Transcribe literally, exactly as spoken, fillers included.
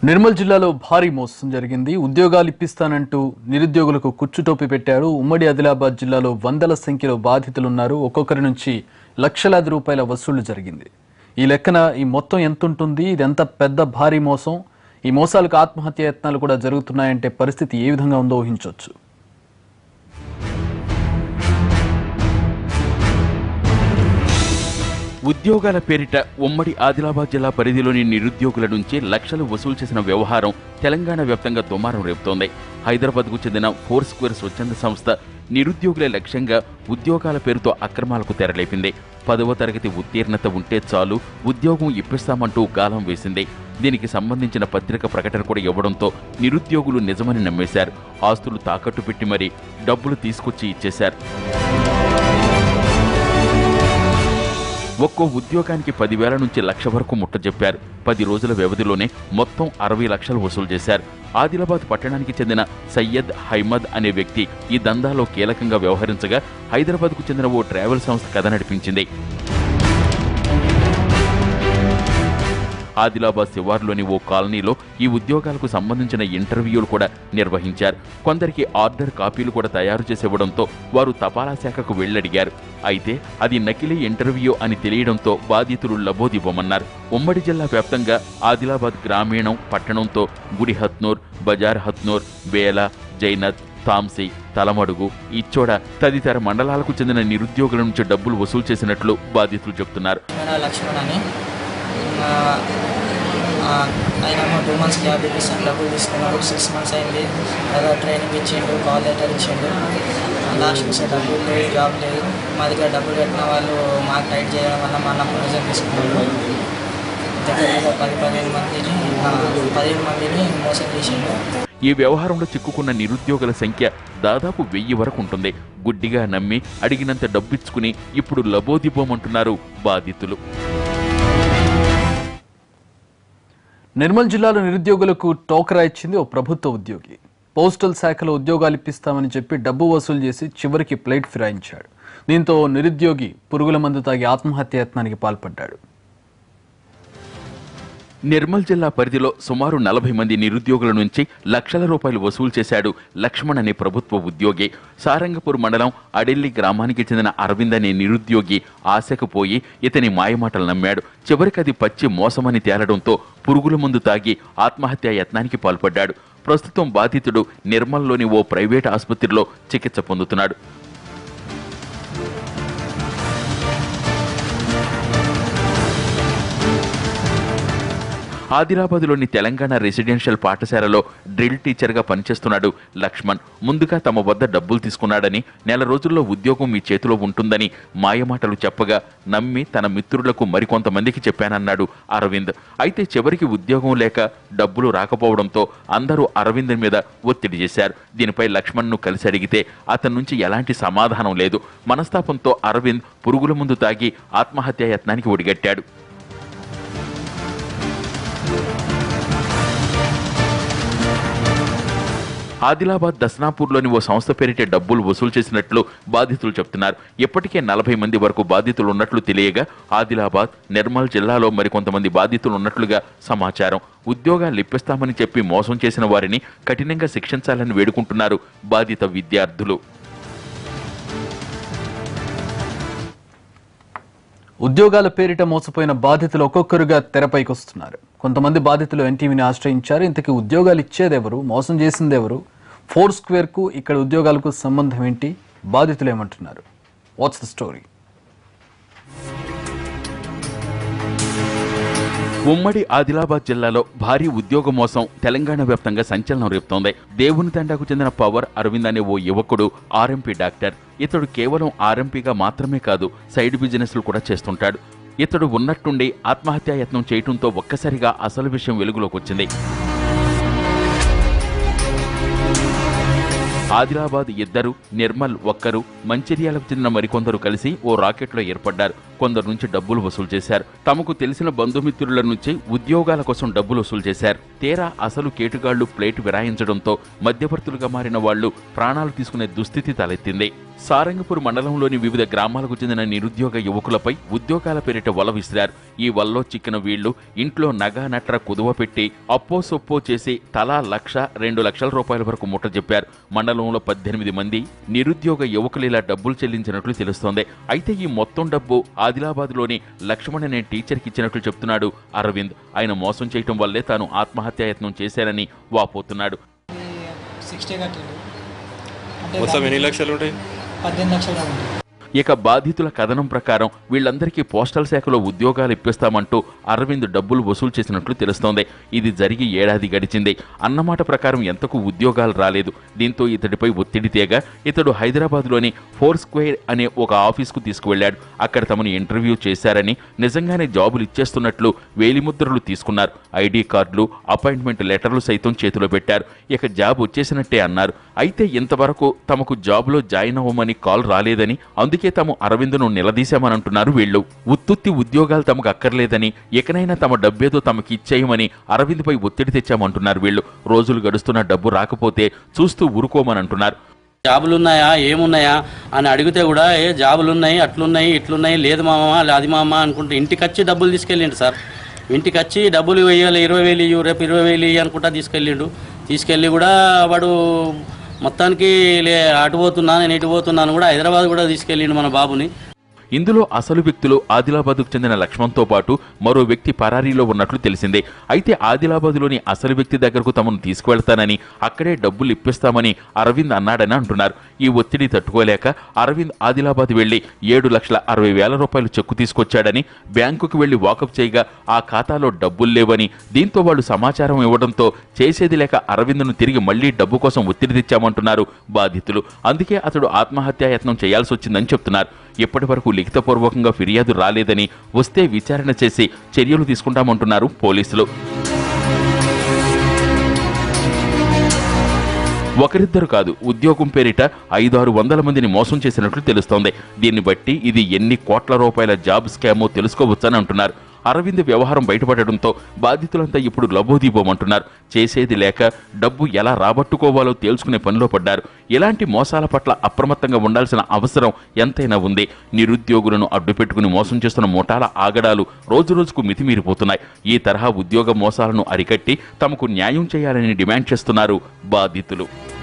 నిర్మల్ జిల్లాలో భారీ మోసం జరిగింది. ఉద్యోగాలు ఇప్పిస్తానంటూ నిరుద్యోగులకు కుచ్చుటోపి పెట్టారు. ఉమ్మడి ఆదిలాబాద్ జిల్లాలో వందల సంఖ్యలో బాధితులు ఉన్నారు. ఒక్కొక్కరి నుంచి లక్షలాది రూపాయల వసూళ్లు జరిగింది. ఈ లెక్కన ఈ మొత్తం ఎంత ఉంటుంది? ఇది ఎంత పెద్ద భారీ మోసం? ఈ మోసాలకు ఆత్మహత్య యత్నాలు కూడా జరుగుతున్నాయంటే పరిస్థితి ఏ విధంగా ఉందో ఊహించవచ్చు. ఉద్యోగాల పేరిట ఉమ్మడి ఆదిలాబాద్ జిల్లా పరిధిలోని నిరుద్యోగుల నుంచి లక్షలు వసూలు చేసిన వ్యవహారం తెలంగాణ వ్యాప్తంగా దుమారం రేపుతోంది. హైదరాబాద్కు చెందిన ఫోర్ స్క్వేర్ స్వచ్ఛంద సంస్థ నిరుద్యోగుల లక్ష్యంగా ఉద్యోగాల పేరుతో అక్రమాలకు తెరలేపింది. పదవ తరగతి ఉత్తీర్ణత ఉంటే చాలు ఉద్యోగం ఇప్పిస్తామంటూ గాలం వేసింది. దీనికి సంబంధించిన పత్రిక ప్రకటన కూడా ఇవ్వడంతో నిరుద్యోగులు నిజమని నమ్మేశారు. ఆస్తులు తాకట్టు పెట్టి మరీ డబ్బులు తీసుకొచ్చి ఇచ్చేశారు. ఒక్కో ఉద్యోగానికి పదివేల నుంచి లక్ష వరకు ముట్టజెప్పారు. పది రోజుల వ్యవధిలోనే మొత్తం అరవై లక్షలు వసూలు చేశారు. ఆదిలాబాద్ పట్టణానికి చెందిన సయ్యద్ హైమద్ అనే వ్యక్తి ఈ దందాలో కీలకంగా వ్యవహరించగా హైదరాబాద్కు చెందిన ఓ ట్రావెల్ సంస్థ కథ నడిపించింది. ఆదిలాబాద్ శివార్లోని ఓ కాలనీలో ఈ ఉద్యోగాలకు సంబంధించిన ఇంటర్వ్యూలు కూడా నిర్వహించారు. కొందరికి ఆర్డర్ కాపీలు కూడా తయారు చేసివ్వడంతో వారు తపాలా శాఖకు వెళ్లడిగారు. అయితే అది నకిలీ ఇంటర్వ్యూ అని తెలియడంతో బాధితులు లబోదివ్వమన్నారు. ఉమ్మడి జిల్లా వ్యాప్తంగా ఆదిలాబాద్ గ్రామీణం, పట్టణంతో గుడి హత్నూర్, బజార్ హత్నూర్, బేల, జైనత్, తాంసీ, తలమడుగు, ఇచ్చోడ తదితర మండలాలకు చెందిన నిరుద్యోగుల నుంచి డబ్బులు వసూలు చేసినట్లు బాధితులు చెబుతున్నారు. ఆయన టూ మంత్స్ జాబ్ ఇప్పిస్తాను డబ్బులు తీసుకున్నాడు. సిక్స్ మంత్స్ అయింది కదా, ట్రైనింగ్ ఇచ్చిండు, కాల్ లెటర్ ఇచ్చిండు. లాస్ట్ ఇచ్చే డబ్బులు లేదు, జాబ్ లేదు. మా దగ్గర డబ్బులు పెట్టిన వాళ్ళు మాకు టైట్ చేయడం వల్ల మా నా ప్రొవిజన్ తీసుకున్నాడు. దగ్గర పది పదిహేను మందిని పదిహేను మందిని మోసం చేసిండు. ఈ వ్యవహారంలో చిక్కుకున్న నిరుద్యోగుల సంఖ్య దాదాపు వెయ్యి వరకు ఉంటుంది. గుడ్డిగా నమ్మి అడిగినంత డబ్బిచ్చుకుని ఇప్పుడు లబోదిబోమంటున్నారు బాధితులు. నిర్మల్ జిల్లాలో నిరుద్యోగులకు టోకరా ఇచ్చింది ఓ ప్రభుత్వ ఉద్యోగి. పోస్టల్ శాఖలో ఉద్యోగాలు ఇప్పిస్తామని చెప్పి డబ్బు వసూలు చేసి చివరికి ప్లేట్ ఫిరాయించాడు. దీంతో నిరుద్యోగి పురుగుల మందు తాగి ఆత్మహత్య యత్నానికి పాల్పడ్డాడు. నిర్మల్ జిల్లా పరిధిలో సుమారు నలభై మంది నిరుద్యోగుల నుంచి లక్షల రూపాయలు వసూలు చేశాడు లక్ష్మణ్ అనే ప్రభుత్వ ఉద్యోగి. సారంగపూర్ మండలం అడెల్లి గ్రామానికి చెందిన అరవింద్ అనే నిరుద్యోగి ఆశకు పోయి ఇతని మాయమాటలు నమ్మాడు. చివరికి అది పచ్చి మోసమని తేలడంతో పురుగుల మందు తాగి ఆత్మహత్యా యత్నానికి పాల్పడ్డాడు. ప్రస్తుతం బాధితుడు నిర్మల్లోని ఓ ప్రైవేట్ ఆసుపత్రిలో చికిత్స పొందుతున్నాడు. ఆదిలాబాద్లోని తెలంగాణ రెసిడెన్షియల్ పాఠశాలలో డ్రిల్ టీచర్గా పనిచేస్తున్నాడు లక్ష్మణ్. ముందుగా తమ వద్ద డబ్బులు తీసుకున్నాడని, నెల రోజుల్లో ఉద్యోగం మీ చేతిలో ఉంటుందని మాయమాటలు చెప్పగా నమ్మి తన మిత్రులకు మరికొంతమందికి చెప్పానన్నాడు అరవింద్. అయితే చివరికి ఉద్యోగం లేక డబ్బులు రాకపోవడంతో అందరూ అరవింద్ మీద ఒత్తిడి చేశారు. దీనిపై లక్ష్మణ్ను కలిసి అడిగితే అతని నుంచి ఎలాంటి సమాధానం లేదు. మనస్తాపంతో అరవింద్ పురుగుల ముందు తాగి ఆత్మహత్యా యత్నానికి ఒడిగట్టాడు. ఆదిలాబాద్ దస్నాపూర్లోని ఓ సంస్థ పేరిట డబ్బులు వసూలు చేసినట్లు బాధితులు చెబుతున్నారు. ఇప్పటికే నలభై మంది వరకు బాధితులు ఉన్నట్లు తెలియగా ఆదిలాబాద్, నిర్మల్ జిల్లాలో మరికొంతమంది బాధితులు ఉన్నట్లుగా సమాచారం. ఉద్యోగాలు ఇప్పిస్తామని చెప్పి మోసం చేసిన వారిని కఠినంగా శిక్షించాలని వేడుకుంటున్నారు బాధిత విద్యార్థులు. ఉద్యోగాల పేరిట మోసపోయిన బాధితులు ఒక్కొక్కరుగా తెరపైకి వస్తున్నారు. కొంతమంది బాధితులు ఎన్టీవీని ఆశ్రయించారు. ఇంతకీ ఉద్యోగాలు ఇచ్చేదెవరు, మోసం చేసిందెవరు, ఫోర్ స్క్వేర్ కు ఇక్కడ ఉద్యోగాలకు సంబంధం ఏంటి, బాధితులు ఏమంటున్నారు? What's the story? ఉమ్మడి ఆదిలాబాద్ జిల్లాలో భారీ ఉద్యోగ మోసం తెలంగాణ వ్యాప్తంగా సంచలనం రేపుతోంది. దేవుని తండాకు చెందిన పవర్ అరవింద్ అనే ఓ యువకుడు ఆర్ఎంపీ డాక్టర్. ఇతడు కేవలం ఆర్ఎంపీగా మాత్రమే కాదు, సైడ్ బిజినెస్లు కూడా చేస్తుంటాడు. ఇతడు ఉన్నట్టుండి ఆత్మహత్యా యత్నం చేయటంతో ఒక్కసారిగా అసలు విషయం వెలుగులోకి వచ్చింది. ఆదిలాబాద్ ఇద్దరు, నిర్మల్ ఒక్కరు, మంచిర్యాలకు చెందిన మరికొందరు కలిసి ఓ రాకెట్లో ఏర్పడ్డారు. కొందరు నుంచి డబ్బులు వసూలు చేశారు. తమకు తెలిసిన బంధుమిత్రుల నుంచి ఉద్యోగాల కోసం డబ్బులు వసూలు చేశారు. తీరా అసలు కేటుగాళ్లు ప్లేట్ విరాయించడంతో మధ్యవర్తులుగా మారిన వాళ్లు ప్రాణాలు తీసుకునే దుస్థితి తలెత్తింది. సారంగపూర్ మండలంలోని వివిధ గ్రామాలకు చెందిన నిరుద్యోగ యువకులపై ఉద్యోగాల పేరిట వల విసిరారు. ఈ వల్లో చిక్కిన వీళ్లు ఇంట్లో నగా నట్ర కుదువ పెట్టి అప్పో సొప్పో చేసి తలా లక్ష రెండు లక్షల రూపాయల వరకు ముట్టజెప్పారు. మండలంలో పద్దెనిమిది మంది నిరుద్యోగ యువకులు ఇలా డబ్బులు చెల్లించినట్లు తెలుస్తోంది. అయితే ఈ మొత్తం డబ్బు ఆదిలాబాద్లోని లక్ష్మణ్ అనే టీచర్కి ఇచ్చినట్లు చెప్తున్నాడు అరవింద్. ఆయన మోసం చేయటం వల్లే తాను ఆత్మహత్యాయత్నం చేశారని వాపోతున్నాడు. పద్దెనిమిది లక్షలు ఉంటాయి. ఇక బాధితుల కథనం ప్రకారం వీళ్లందరికీ పోస్టల్ శాఖలో ఉద్యోగాలు ఇప్పిస్తామంటూ అరవింద్ డబ్బులు వసూలు చేసినట్లు తెలుస్తోంది. ఇది జరిగి ఏడాది గడిచింది. అన్నమాట ప్రకారం ఎంతకు ఉద్యోగాలు రాలేదు. దీంతో ఇతడిపై ఒత్తిడి తేగా ఇతడు హైదరాబాద్లోని ఫోర్ స్క్వేర్ అనే ఒక ఆఫీస్కు తీసుకువెళ్లాడు. అక్కడ తమను ఇంటర్వ్యూ చేశారని, నిజంగానే జాబులు ఇచ్చేస్తున్నట్లు వేలిముద్రలు తీసుకున్నారు. ఐడి కార్డులు, అపాయింట్మెంట్ లెటర్లు సైతం చేతిలో పెట్టారు. ఇక జాబ్ వచ్చేసినట్టే అన్నారు. అయితే ఇంతవరకు తమకు జాబ్లో జాయిన్ అవ్వమని కాల్ రాలేదని, అందుకే తాము అరవింద్ను నిలదీశామనంటున్నారు వీళ్లు. ఉత్తుత్తి ఉద్యోగాలు తమకు అక్కర్లేదని, ఎకనైనా తమ డబ్బేదో తమకి ఇచ్చేయమని అరవింద్పై ఒత్తిడి తెచ్చామంటున్నారు వీళ్లు. రోజులు గడుస్తున్న డబ్బు రాకపోతే చూస్తూ ఊరుకోమనంటున్నారు. జాబులున్నాయా ఏమున్నాయా అని అడిగితే కూడా ఏ జాబులున్నాయి, అట్లున్నాయి, ఇట్లున్నాయి, లేదు మామ అది మామ అనుకుంటే ఇంటికి వచ్చి డబ్బులు తీసుకెళ్ళిండు సార్. ఇంటికి వచ్చి డబ్బులు వెయ్యాలి, ఇరవై వేలు ఇవ్వు, రేపు ఇరవై వేలు ఇవ్వు అనుకుంటా తీసుకెళ్ళిండు. తీసుకెళ్ళి కూడా వాడు మొత్తానికి లే అటు పోతున్నా నేను ఇటు పోతున్నాను కూడా హైదరాబాద్ కూడా తీసుకెళ్ళిండు మన బాబుని. ఇందులో అసలు వ్యక్తులు ఆదిలాబాద్కు చెందిన లక్ష్మణ్తో పాటు మరో వ్యక్తి పరారీలో ఉన్నట్లు తెలిసిందే. అయితే ఆదిలాబాద్లోని అసలు వ్యక్తి దగ్గరకు తమను తీసుకువెళ్తానని, అక్కడే డబ్బులు ఇప్పిస్తామని అరవింద్ అన్నాడని అంటున్నారు. ఈ ఒత్తిడి తట్టుకోలేక అరవింద్ ఆదిలాబాద్ వెళ్లి ఏడు లక్షల అరవై వేల రూపాయలు చెక్కు తీసుకొచ్చాడని, బ్యాంకుకు వెళ్లి వాకప్ చేయగా ఆ ఖాతాలో డబ్బులు లేవని, దీంతో వాళ్లు సమాచారం ఇవ్వడంతో చేసేది లేక అరవింద్ను తిరిగి మళ్లీ డబ్బు కోసం ఒత్తిడి తెచ్చామంటున్నారు బాధితులు. అందుకే అతడు ఆత్మహత్యాయత్నం చేయాల్సి వచ్చిందని చెప్తున్నారు. ఇప్పటి వరకు లిఖితపూర్వకంగా ఫిర్యాదు రాలేదని, వస్తే విచారణ చేసి చర్యలు తీసుకుంటామంటున్నారు పోలీసులు. ఒకరిద్దరు కాదు, ఉద్యోగం పేరిట ఐదారు వందల మందిని మోసం చేసినట్లు తెలుస్తోంది. దీన్ని బట్టి ఇది ఎన్ని కోట్ల రూపాయల జాబ్ స్కామో తెలుసుకోవచ్చని అంటున్నారు. అరవింద్ వ్యవహారం బయటపడడంతో బాధితులంతా ఇప్పుడు లబోదీబోమంటున్నారు. చేసేది లేక డబ్బు ఎలా రాబట్టుకోవాలో తేల్చుకునే పనిలో పడ్డారు. ఇలాంటి మోసాల పట్ల అప్రమత్తంగా ఉండాల్సిన అవసరం ఎంతైనా ఉంది. నిరుద్యోగులను అడ్డుపెట్టుకుని మోసం చేస్తున్న ముఠాల ఆగడాలు రోజురోజుకు మితిమీరిపోతున్నాయి. ఈ తరహా ఉద్యోగ మోసాలను అరికట్టి తమకు న్యాయం చేయాలని డిమాండ్ చేస్తున్నారు బాధితులు.